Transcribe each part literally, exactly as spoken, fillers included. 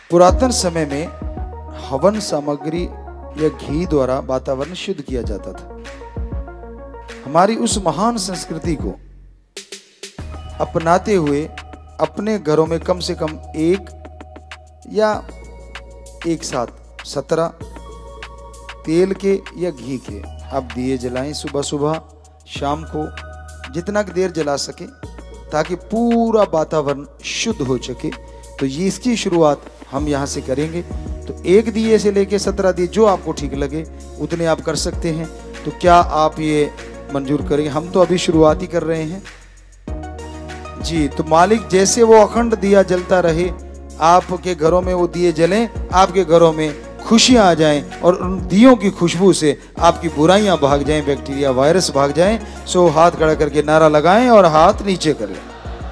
पुरातन समय में हवन सामग्री या घी द्वारा वातावरण शुद्ध किया जाता था। हमारी उस महान संस्कृति को अपनाते हुए अपने घरों में कम से कम एक या एक साथ सत्रह तेल के या घी के आप दिए जलाएं सुबह सुबह, शाम को, जितना देर जला सके ताकि पूरा वातावरण शुद्ध हो सके। तो ये इसकी शुरुआत हम यहाँ से करेंगे। तो एक दिए से लेके सत्रह दिए जो आपको ठीक लगे उतने आप कर सकते हैं। तो क्या आप ये मंजूर करेंगे? हम तो अभी शुरुआत ही कर रहे हैं जी। तो मालिक जैसे वो अखंड दिया जलता रहे, आपके घरों में वो दिए जलें, आपके घरों में खुशियां आ जाएं और उन दियों की खुशबू से आपकी बुराइयां भाग जाएं, बैक्टीरिया वायरस भाग जाएं। सो हाथ खड़ा करके नारा लगाएं और हाथ नीचे कर लें।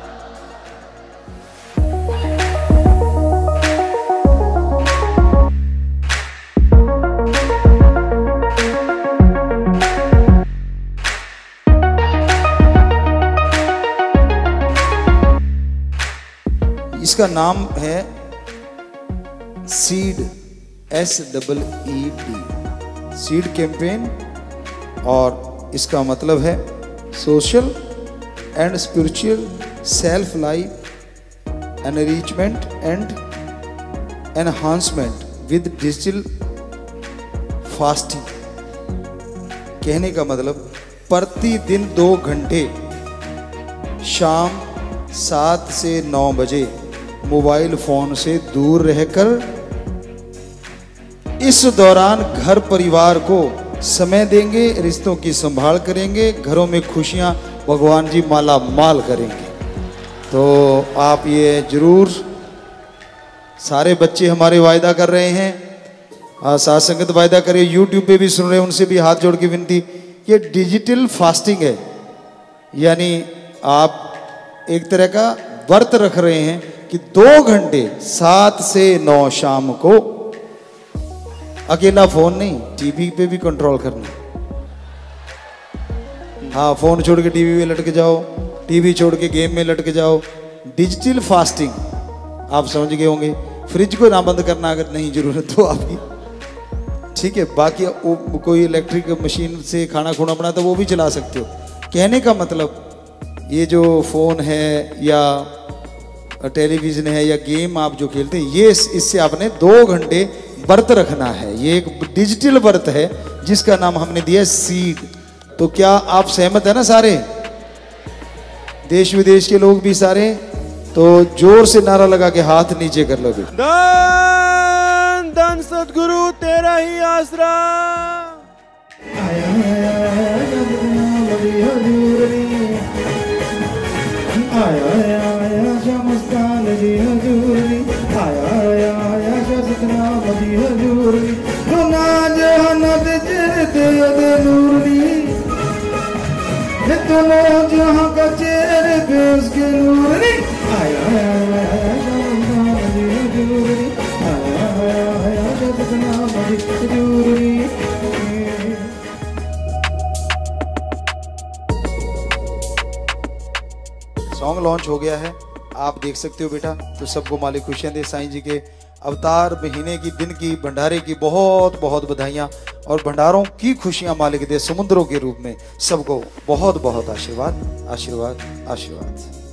इसका नाम है seed, S double E D, seed campaign. और इसका मतलब है social and spiritual self life enrichment and enhancement with digital fasting. कहने का मतलब प्रतिदिन दो घंटे शाम सात से नौ बजे मोबाइल फोन से दूर रहकर इस दौरान घर परिवार को समय देंगे, रिश्तों की संभाल करेंगे, घरों में खुशियां भगवान जी माला माल करेंगे। तो आप ये जरूर, सारे बच्चे हमारे वायदा कर रहे हैं, साथ संगत वायदा करे, यूट्यूब पे भी सुन रहे हैं, उनसे भी हाथ जोड़ के विनती, ये डिजिटल फास्टिंग है, यानी आप एक तरह का व्रत रख रहे हैं कि दो घंटे सात से नौ शाम को अकेला फोन नहीं, टीवी पे भी कंट्रोल करना। हाँ, फोन छोड़ के टीवी में लटक जाओ, टीवी छोड़ के गेम में लटक जाओ। डिजिटल फास्टिंग आप समझ गए होंगे। फ्रिज को ना बंद करना अगर नहीं जरूरत तो आपकी, ठीक है। बाकी कोई इलेक्ट्रिक मशीन से खाना खुना बना तो वो भी चला सकते हो। कहने का मतलब ये जो फोन है या टेलीविजन है या गेम आप जो खेलते हैं, ये इससे आपने दो घंटे व्रत रखना है। ये एक डिजिटल व्रत है जिसका नाम हमने दिया सीड। तो क्या आप सहमत है ना सारे, देश विदेश के लोग भी सारे? तो जोर से नारा लगा के हाथ नीचे कर लो। धन धन सतगुरु तेरा ही आसरा। आया आया आया शाह मस्तान जी हजूरी, आया आया आया शाह सतनाम जी हजूरी, नाज हनद चेहरे अदे नूरी, दोनों जहां का चेहरे पे उसके नूरी। आया आया आया शाह मस्तान जी हजूरी, आया आया आया शाह सतनाम जी हजूरी। सॉन्ग लॉन्च हो गया है, आप देख सकते हो बेटा। तो सबको मालिक खुशियां दे। साईं जी के अवतार महीने की, दिन की, भंडारे की बहुत बहुत बधाइयां और भंडारों की खुशियां मालिक दे समुद्रों के रूप में। सबको बहुत बहुत आशीर्वाद आशीर्वाद आशीर्वाद।